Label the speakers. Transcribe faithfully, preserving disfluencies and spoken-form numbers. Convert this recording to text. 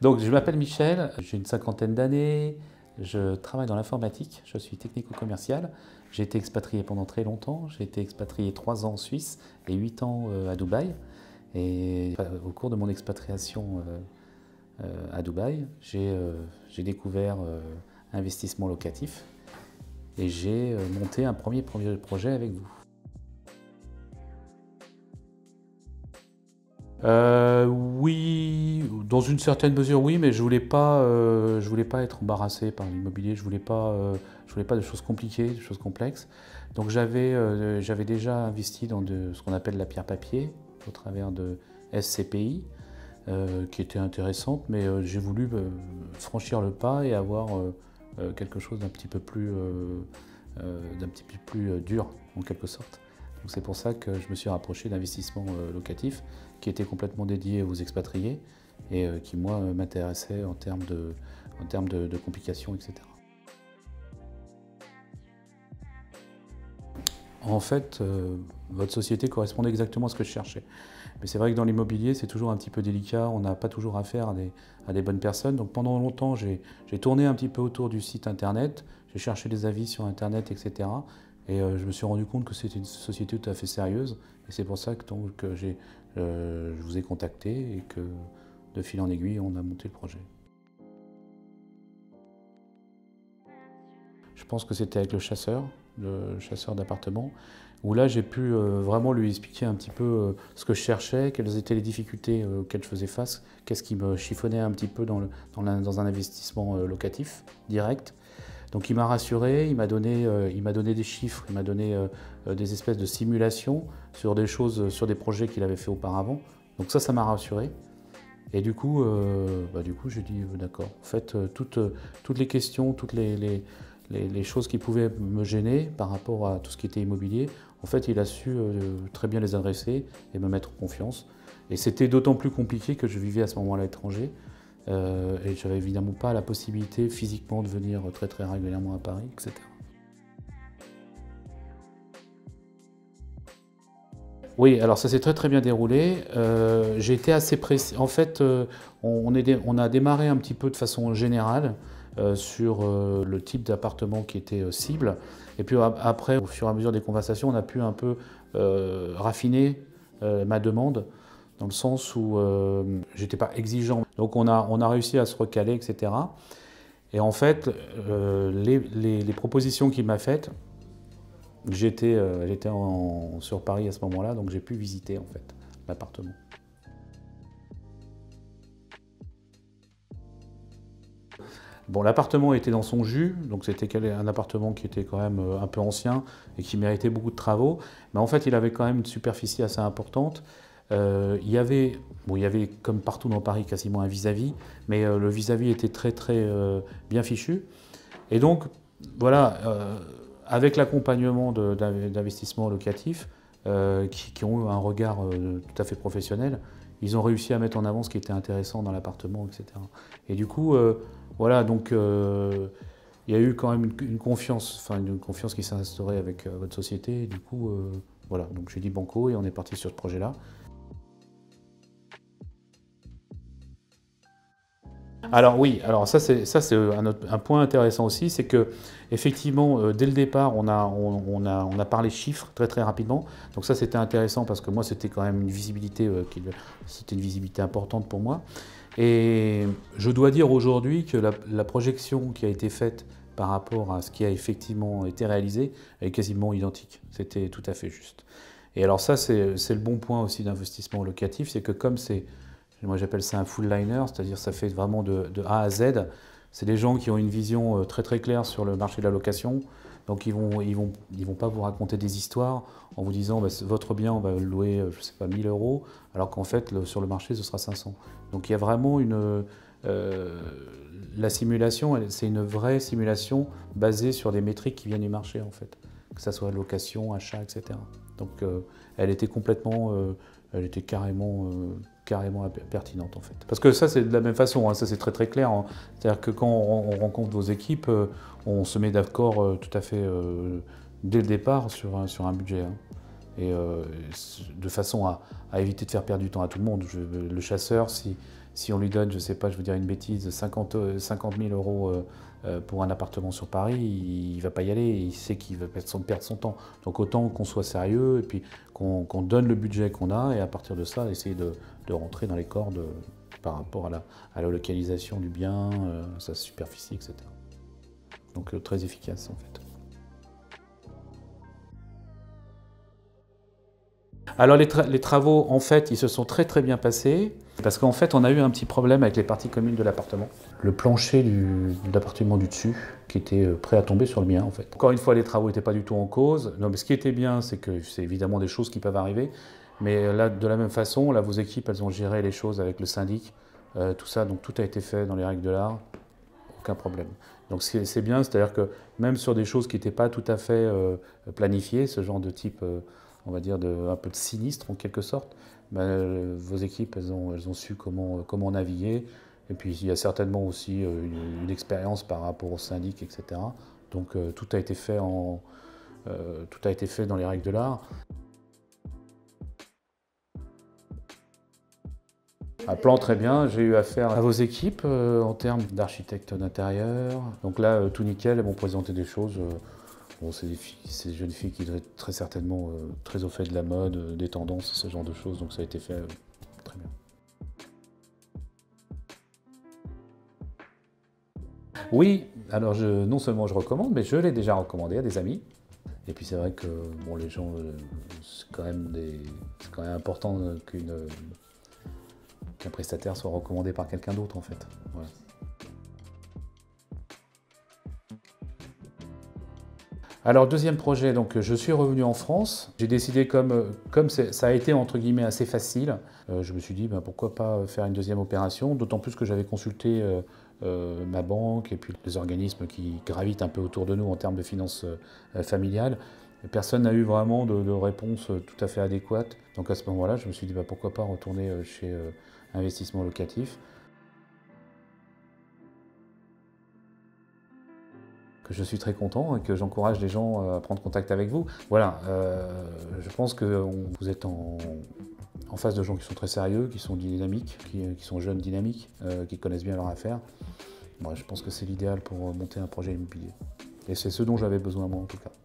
Speaker 1: Donc, je m'appelle Michel, j'ai une cinquantaine d'années, je travaille dans l'informatique, je suis technico-commercial. J'ai été expatrié pendant très longtemps, j'ai été expatrié trois ans en Suisse et huit ans à Dubaï. Et au cours de mon expatriation à Dubaï, j'ai découvert investissement locatif et j'ai monté un premier projet avec vous. Euh, oui, dans une certaine mesure, oui, mais je voulais pas, euh, je voulais pas être embarrassé par l'immobilier. Je voulais pas, euh, je voulais pas de choses compliquées, de choses complexes. Donc j'avais, euh, j'avais déjà investi dans de, ce qu'on appelle la pierre papier au travers de S C P I, euh, qui était intéressante, mais euh, j'ai voulu euh, franchir le pas et avoir euh, euh, quelque chose d'un petit peu plus, euh, euh, d'un petit peu plus euh, dur en quelque sorte. C'est pour ça que je me suis rapproché d'investissement locatif qui était complètement dédié aux expatriés et qui, moi, m'intéressait en termes de, en termes de, de complications, et cetera. En fait, euh, votre société correspondait exactement à ce que je cherchais. Mais c'est vrai que dans l'immobilier, c'est toujours un petit peu délicat, on n'a pas toujours affaire à des, à des bonnes personnes. Donc pendant longtemps, j'ai tourné un petit peu autour du site internet, j'ai cherché des avis sur internet, et cetera. Et euh, je me suis rendu compte que c'était une société tout à fait sérieuse. Et c'est pour ça que, donc, que j'ai, euh, je vous ai contacté et que de fil en aiguille, on a monté le projet. Je pense que c'était avec le chasseur, le chasseur d'appartements, où là j'ai pu euh, vraiment lui expliquer un petit peu euh, ce que je cherchais, quelles étaient les difficultés euh, auxquelles je faisais face, qu'est-ce qui me chiffonnait un petit peu dans, le, dans, la, dans un investissement euh, locatif direct. Donc il m'a rassuré, il m'a donné, euh, il m'a donné des chiffres, il m'a donné euh, des espèces de simulations sur des choses, sur des projets qu'il avait fait auparavant. Donc ça, ça m'a rassuré. Et du coup, euh, bah, du coup, j'ai dit euh, d'accord. En fait, euh, toutes, euh, toutes les questions, toutes les, les, les, les choses qui pouvaient me gêner par rapport à tout ce qui était immobilier, en fait, il a su euh, très bien les adresser et me mettre en confiance. Et c'était d'autant plus compliqué que je vivais à ce moment-là à l'étranger. Euh, et je n'avais évidemment pas la possibilité physiquement de venir très très régulièrement à Paris, et cetera. Oui, alors ça s'est très très bien déroulé. Euh, j'ai été assez précis. En fait, euh, on, est, on a démarré un petit peu de façon générale euh, sur euh, le type d'appartement qui était euh, cible. Et puis après, au fur et à mesure des conversations, on a pu un peu euh, raffiner euh, ma demande, dans le sens où euh, j'étais pas exigeant. Donc on a, on a réussi à se recaler, et cetera. Et en fait, euh, les, les, les propositions qu'il m'a faites, j'étais euh, j'étais sur Paris à ce moment-là, donc j'ai pu visiter en fait l'appartement. Bon, l'appartement était dans son jus, donc c'était un appartement qui était quand même un peu ancien et qui méritait beaucoup de travaux. Mais en fait, il avait quand même une superficie assez importante. Euh, il y avait, bon, il y avait, comme partout dans Paris, quasiment un vis-à-vis, mais euh, le vis-à-vis était très très euh, bien fichu. Et donc, voilà, euh, avec l'accompagnement d'investissements locatifs, euh, qui, qui ont eu un regard euh, tout à fait professionnel, ils ont réussi à mettre en avant ce qui était intéressant dans l'appartement, et cetera. Et du coup, euh, voilà, donc euh, il y a eu quand même une, une confiance, enfin une confiance qui s'est instaurée avec euh, votre société. Et du coup, euh, voilà, donc j'ai dit banco et on est parti sur ce projet-là. Alors oui, alors ça c'est ça c'est un, un point intéressant aussi, c'est que effectivement euh, dès le départ on a on, on a on a parlé chiffres très très rapidement. Donc ça c'était intéressant parce que moi c'était quand même une visibilité euh, qui c'était une visibilité importante pour moi. Et je dois dire aujourd'hui que la, la projection qui a été faite par rapport à ce qui a effectivement été réalisé est quasiment identique. C'était tout à fait juste. Et alors ça c'est le bon point aussi d'investissement locatif, c'est que comme c'est, moi j'appelle ça un full liner, c'est-à-dire ça fait vraiment de, de A à Z. C'est des gens qui ont une vision très très claire sur le marché de la location. Donc ils ne vont, ils vont, ils vont pas vous raconter des histoires en vous disant bah, votre bien on va le louer, je sais pas, mille euros, alors qu'en fait le, sur le marché ce sera cinq cents. Donc il y a vraiment une... Euh, la simulation, c'est une vraie simulation basée sur des métriques qui viennent du marché en fait. Que ce soit location, achat, et cetera. Donc euh, elle était complètement... Euh, elle était carrément, euh, carrément pertinente en fait. Parce que ça c'est de la même façon, hein, ça c'est très très clair. Hein. C'est-à-dire que quand on, on rencontre vos équipes, euh, on se met d'accord euh, tout à fait euh, dès le départ sur un, sur un budget. Hein. Et euh, de façon à, à éviter de faire perdre du temps à tout le monde. Je, le chasseur, si, si on lui donne, je ne sais pas, je veux dire une bêtise, cinquante mille euros pour un appartement sur Paris, il ne va pas y aller, il sait qu'il va perdre son, perdre son temps. Donc autant qu'on soit sérieux et puis qu'on qu'on donne le budget qu'on a et à partir de ça, essayer de, de rentrer dans les cordes par rapport à la, à la localisation du bien, euh, sa superficie, et cetera. Donc euh, très efficace en fait. Alors les, tra les travaux, en fait, ils se sont très très bien passés, parce qu'en fait, on a eu un petit problème avec les parties communes de l'appartement. Le plancher du, de l'appartement du dessus, qui était prêt à tomber sur le mien, en fait. Encore une fois, les travaux n'étaient pas du tout en cause. Non, mais ce qui était bien, c'est que c'est évidemment des choses qui peuvent arriver, mais là, de la même façon, là, vos équipes, elles ont géré les choses avec le syndic, euh, tout ça, donc tout a été fait dans les règles de l'art, aucun problème. Donc c'est bien, c'est-à-dire que même sur des choses qui n'étaient pas tout à fait euh, planifiées, ce genre de type... Euh, on va dire, de, un peu de sinistre en quelque sorte, ben, vos équipes, elles ont, elles ont su comment, comment naviguer. Et puis il y a certainement aussi une, une expérience par rapport au syndic, et cetera. Donc euh, tout a été fait en, euh, tout a été fait dans les règles de l'art. Un plan très bien, j'ai eu affaire à vos équipes euh, en termes d'architecte d'intérieur. Donc là, euh, tout nickel, elles m'ont présenté des choses. Euh, Bon, c'est des, des jeunes filles qui doivent être très certainement euh, très au fait de la mode, euh, des tendances, ce genre de choses, donc ça a été fait euh, très bien. Oui, alors je, non seulement je recommande, mais je l'ai déjà recommandé à des amis. Et puis c'est vrai que bon, les gens, euh, c'est quand même des, c'est quand même important qu'une, euh, qu'un prestataire soit recommandé par quelqu'un d'autre en fait. Voilà. Alors deuxième projet, donc je suis revenu en France. J'ai décidé, comme, comme ça a été entre guillemets assez facile, euh, je me suis dit ben, pourquoi pas faire une deuxième opération, d'autant plus que j'avais consulté euh, euh, ma banque et puis les organismes qui gravitent un peu autour de nous en termes de finances euh, familiales. Et personne n'a eu vraiment de, de réponse tout à fait adéquate. Donc à ce moment-là, je me suis dit ben, pourquoi pas retourner chez euh, Investissement Locatif. Que je suis très content et que j'encourage les gens à prendre contact avec vous. Voilà, euh, je pense que vous êtes en, en face de gens qui sont très sérieux, qui sont dynamiques, qui, qui sont jeunes dynamiques, euh, qui connaissent bien leur affaire. Bon, je pense que c'est l'idéal pour monter un projet immobilier. Et c'est ce dont j'avais besoin moi en tout cas.